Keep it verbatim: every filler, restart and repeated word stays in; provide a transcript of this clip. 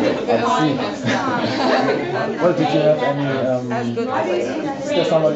I see. Well, did you have any? Um, is there somebody